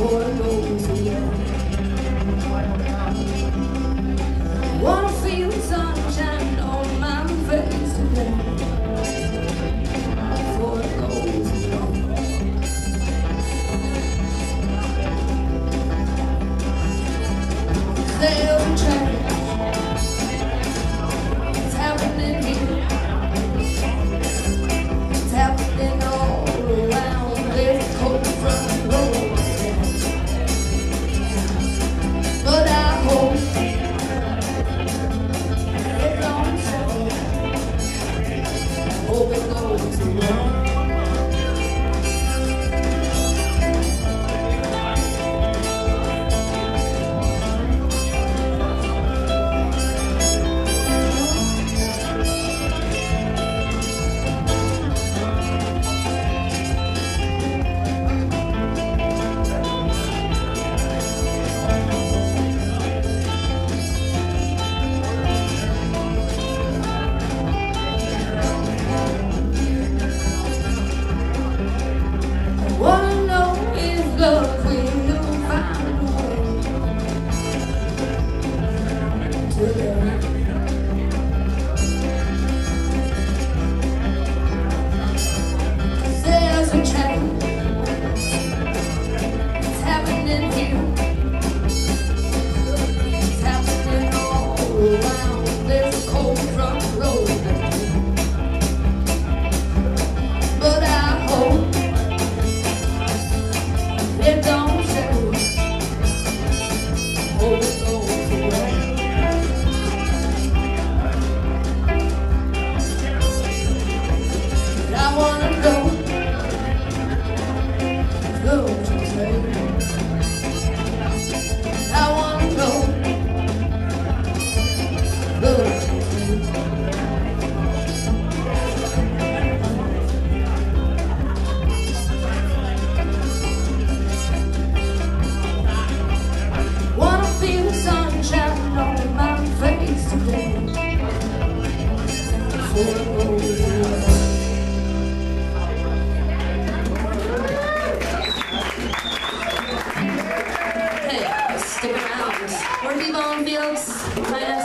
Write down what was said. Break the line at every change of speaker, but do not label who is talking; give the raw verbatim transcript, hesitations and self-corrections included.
Wanna feel the sunshine on my face today before it goes wrong. There's a change, it's happening here, it's happening all around. There's a cold front road, but I hope hope it goes wrong. Love, we'll find a way today. There's a change, it's happening here, it's happening all around. There's a cold front road, but I hope it don't show. Hope it goes away. But I wanna know, go to say. I wanna know, go to say. Sunshine on my face today before it goes away. Hey, stick around. We're T-Bone Fields.